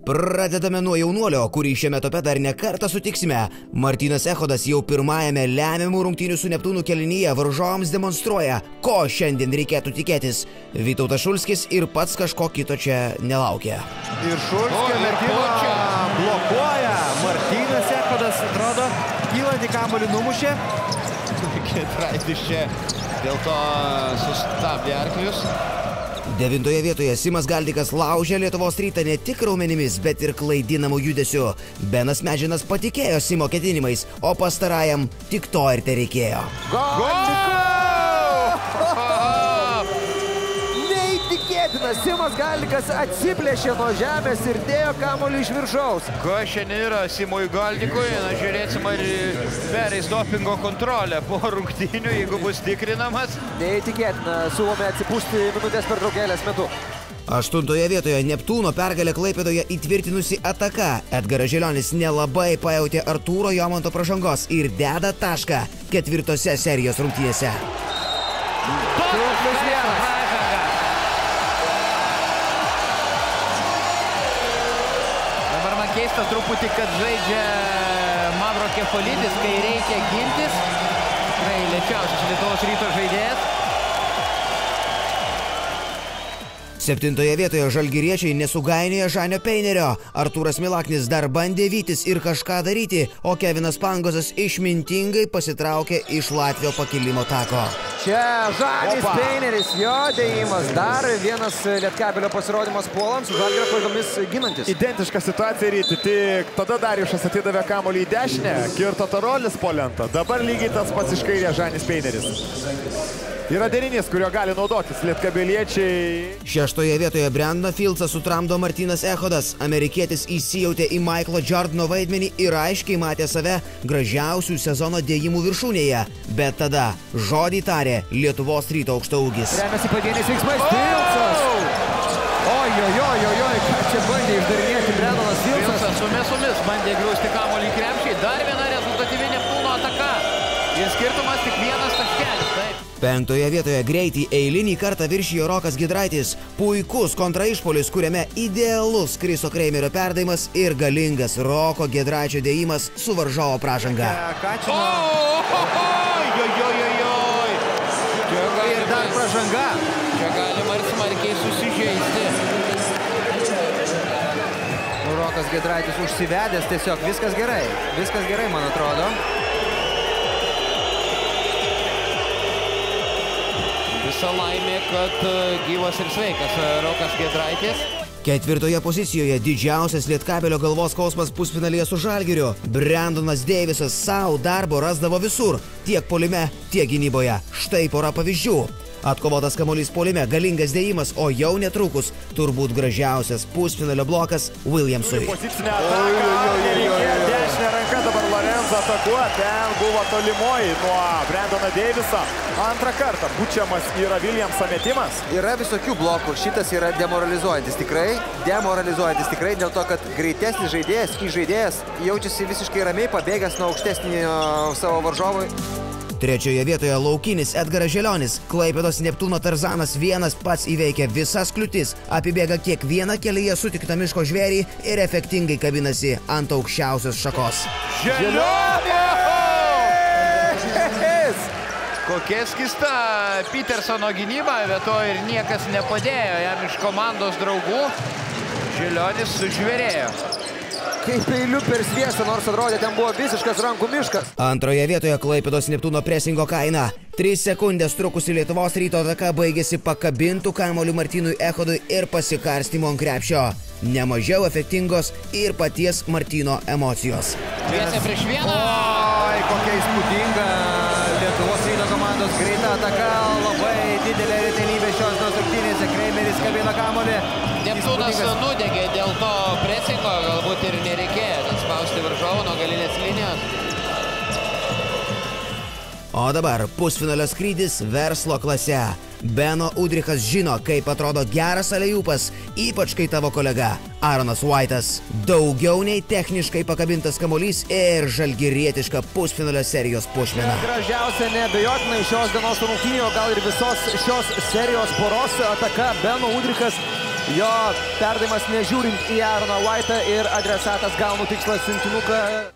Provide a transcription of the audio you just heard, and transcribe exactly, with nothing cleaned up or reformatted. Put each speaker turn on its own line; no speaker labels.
Pradedame nuo jaunuolio, kurį šiame etape dar ne kartą sutiksime. Martynas Echodas jau pirmajame lemiamų rungtynių su Neptūnu kėlinyje varžovams demonstruoja, ko šiandien reikėtų tikėtis. Vytautas Šulskis ir pats kažko kito čia nelaukia.
Ir Šulskio mergina blokuoja. Martynas Echodas, atrodo, kylantį kamuolį numušė. Giedraitis čia dėl to sustabdė arklius.
Devintoje vietoje Simas Galdikas laužė Lietuvos Rytą ne tik raumenimis, bet ir klaidinamų judesių. Benas Medžinas patikėjo Simo ketinimais, o pastarajam tik to ir tereikėjo.
Neįtikėtina, Simas Galdikas atsiplėšė nuo žemės ir dėjo kamuolį iš viršaus.
Ko šiandien yra Simui Galdikui? Na, žiūrėsim, ar pereis dopingo kontrolę po rungtynių, jeigu bus tikrinamas.
Neįtikėtina, siūlome atsipūsti minutės pertraukėlės metu.
Aštuntoje vietoje Neptūno pergalę Klaipėdoje įtvirtinusi ataka. Edgaras Želionis nelabai pajautė Artūro Jomanto pražangos ir deda tašką ketvirtose serijos rungtynėse.
Dabar man keista truputį, kad žaidžia Mavro Kefalidis, kai reikia gintis. Tikrai lėčiausias Lietuvos Ryto žaidėjas.
Septintoje vietoje žalgiriečiai nesugainiojo Žanio Peinerio. Artūras Milaknis dar bandė vytis ir kažką daryti, o Kevinas Pangosas išmintingai pasitraukė iš Latvio pakilimo tako.
Čia Žanis Peineris, jo dėjimas. Dar vienas Lietkabelio pasirodymas puolams, Žalgirio klaidomis ginantis.
Identiška situacija Ryti, tik tada Dariušas atidavė kamuolį į dešinę, kirto Tarolis po lentą. Dabar lygiai tas pats iš kairės Žanis Peineris. Yra derinys, kurio gali naudotis lietkabeliečiai.
Šeštoje vietoje Brendoną Fieldsą sutramdo Martynas Echodas. Amerikietis įsijautė į Michaelo Jordano vaidmenį ir aiškiai matė save gražiausių sezono dėjimų viršūnėje. Bet tada žodį tarė Lietuvos Ryto aukštaūgis.
Remiasi pavieniais veiksmais Fieldsas. Oi, oi, oi, oi, oi, ką čia bandė išdarinėti Brendonas Fieldsas.
Fieldsas sumis, sumis, bandė griausti kamuolį į krepšį. Dar viena rezultatyvi Neptūno ataka. Ir skirtumas tik vienas taškelis, taip.
Penktoje vietoje greitį eilinį kartą viršijo Rokas Giedraitis. Puikus kontraišpuolis, kuriame idealus Kriso Kreimerio perdavimas ir galingas Roko Giedraičio dėjimas su varžovo pražanga.
Ir dar pražanga.
Čia galima ir smarkiai susižeisti.
Rokas Giedraitis užsivedęs tiesiog. Viskas gerai. Viskas gerai, man atrodo.
Visa laimė, kad gyvas ir sveikas Rokas Giedraitis.
Ketvirtoje pozicijoje didžiausias Lietkabelio galvos skausmas pusfinalyje su Žalgiriu. Brendonas Deivisas savo darbo rasdavo visur, tiek puolime, tiek gynyboje. Štai pora pavyzdžių. Atkovotas kamuolys puolime, galingas dėjimas, o jau netrukus turbūt gražiausias pusfinalio blokas Williamsui.
Pozicinė ataka, nereikėjo dešinę ranką, dabar Lorenzo atakuoja, ten buvo tolimoji nuo Brendono Deiviso. Antrą kartą pučiamas yra Williamso metimas.
Yra visokių blokų, šitas yra demoralizuojantis tikrai, demoralizuojantis tikrai dėl to, kad greitesnis žaidėjas, į žaidėjas jaučiasi visiškai ramiai pabėgęs nuo aukštesnio savo varžovui.
Trečioje vietoje laukinis Edgaras Želionis. Klaipėdos Neptūno Tarzanas vienas pats įveikia visas kliūtis, apibėga kiekvieną kelyje sutiktą miško žvėrį ir efektingai kabinasi ant aukščiausios šakos.
Želionis! Kokia skista Petersono gynyba, bet to ir niekas nepadėjo jam iš komandos draugų. Želionis sužvėrėjo.
Kaip peiliu per sviestą, nors atrodė, ten buvo visiškas rankų miškas.
Antroje vietoje Klaipėdos Neptūno presingo kaina. Tris sekundės trukusi Lietuvos Ryto ataka baigėsi pakabintų kamuolių Martynui Echodui ir pasikarstymo ant krepšio. Nemažiau efektingos ir paties Martyno emocijos.
Viesė prieš vieną.
Oi, kokia įspūdinga Lietuvos Ryto komandos greita ataka. Labai didelė retenybė šios rungtynėse. Kreimeris kabina kamuolį.
Neptūnas nudegė dėl to presingo, galbūt ir nereikėjo spausti varžovų nuo galinės linijos.
O dabar pusfinalio skrydis verslo klase. Beno Udrichas žino, kaip atrodo geras alejūpas, ypač kai tavo kolega Aaronas Vaitas. Daugiau nei techniškai pakabintas kamuolys ir žalgirietiška pusfinalio serijos puošmena.
Gražiausia neabejotinai šios dienos rungtynių, gal ir visos šios serijos poros ataka. Beno Udrichas
Jo perdavimas nežiūrint į Aaroną White'ą ir adresatas gauna tikslą siuntinuką.